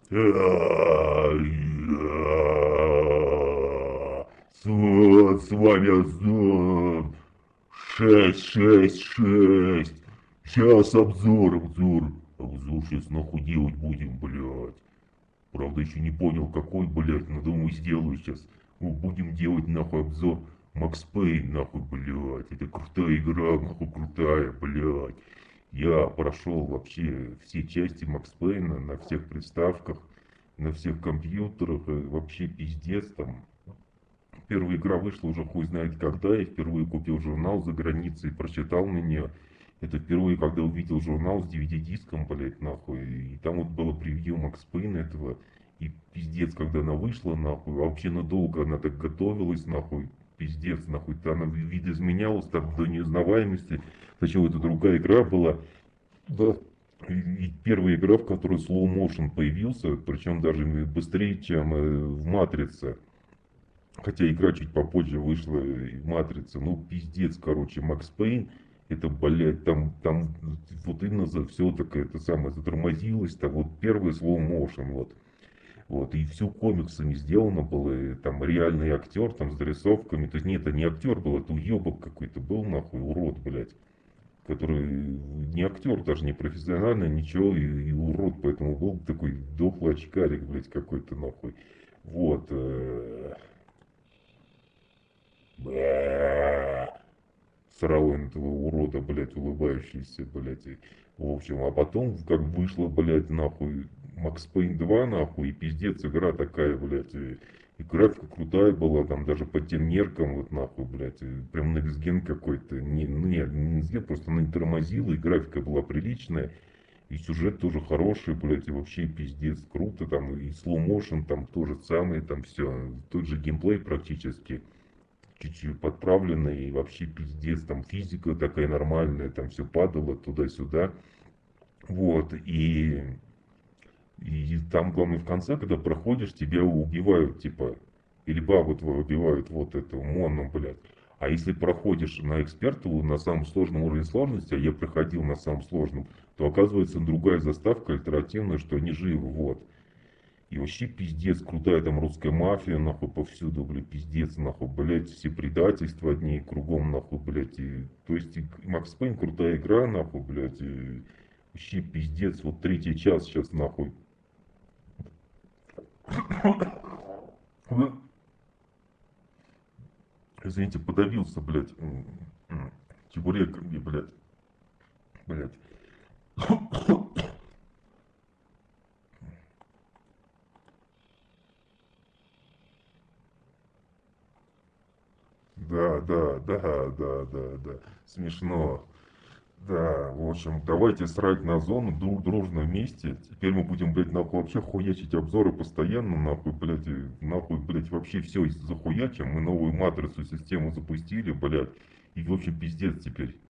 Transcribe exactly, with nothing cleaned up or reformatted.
Сон, с вами Озон. Шесть, шесть, шесть. Сейчас обзор, обзор. Обзор сейчас нахуй делать будем, блядь. Правда, еще не понял, какой, блядь, но думаю, сделаю сейчас. Ну, будем делать, нахуй, обзор Макс Пейн, нахуй, блядь. Это крутая игра, нахуй, крутая, блядь. Я прошел вообще все части Макс Пейна на всех приставках, на всех компьютерах. э, Вообще пиздец там. Первая игра вышла уже хуй знает когда. Я впервые купил журнал за границей, прочитал на нее. Это впервые, когда увидел журнал с ди ви ди-диском, блять, нахуй. И там вот было превью Макс Пейна этого. И пиздец, когда она вышла, нахуй. А вообще надолго она так готовилась, нахуй. Пиздец, нахуй. Она видоизменялась так до неузнаваемости. Сначала это другая игра была. Да. И, и первая игра, в которой slow motion появился, причем даже быстрее, чем э, в Матрице. Хотя игра чуть попозже вышла, и Матрица, ну пиздец, короче, Макс Пейн, это, блядь, там, там вот именно за все такое, это самое, затормозилось, там вот первый slow motion, вот. Вот, и все комиксами сделано было, и там реальный актер, там с дорисовками, то есть нет, это не актер был, это уебок какой-то был, нахуй, урод, блядь, который не актер, даже не профессиональный, ничего, и, и урод, поэтому был такой дохлый очкарик, блядь, какой-то, нахуй. Вот, э, Бэ. Срал он этого урода, блядь, улыбающийся, блядь. И, в общем, а потом, как вышло, блядь, нахуй, Макс Пейн два, нахуй, и пиздец, игра такая, блядь, и, и графика крутая была, там даже по тем меркам, вот нахуй, блядь, и прям некстген какой-то, не, ну, не, не некстген, просто она не тормозила, и графика была приличная, и сюжет тоже хороший, блядь, и вообще пиздец, круто, там, и slow motion, там тоже самое, там все, тот же геймплей практически, чуть-чуть подправлено и вообще пиздец, там физика такая нормальная, там все падало туда-сюда. Вот, и, и там, главное, в конце, когда проходишь, тебя убивают, типа, или бабу твою убивают, вот эту Мону, блядь. А если проходишь на эксперта на самом сложном уровне сложности, а я проходил на самом сложном, то оказывается другая заставка альтернативная, что они живы, вот. И вообще пиздец, крутая там русская мафия, нахуй, повсюду, блядь, пиздец, нахуй, блядь, все предательства одни кругом, нахуй, блядь, и, то есть, и Макс Пейн крутая игра, нахуй, блядь, и вообще пиздец, вот третий час сейчас, нахуй. Извините, подавился, блядь, чебуреками, блядь, блядь. Да, да, да, да, да, да, смешно. Да, в общем, давайте срать на зону друг дружно вместе. Теперь мы будем, блядь, нахуй вообще хуячить обзоры постоянно, нахуй, блядь, и нахуй, блядь, вообще все захуячим. Мы новую матрицу систему запустили, блядь, и вообще пиздец теперь.